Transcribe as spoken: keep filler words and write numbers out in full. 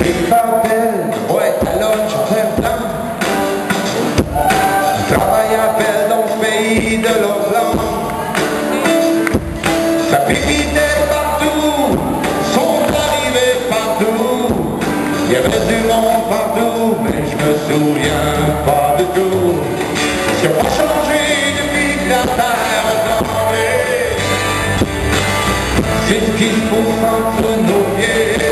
Les papels, ouais, talonne, chanteur blanc. Travaille à peine dans le pays de l'Orient. Ça pépitait partout, sont arrivés partout. Il y avait du monde partout, mais je me souviens pas du tout. C'est pas changé depuis que la terre a tombé. C'est ce qu'il faut entre nos pieds.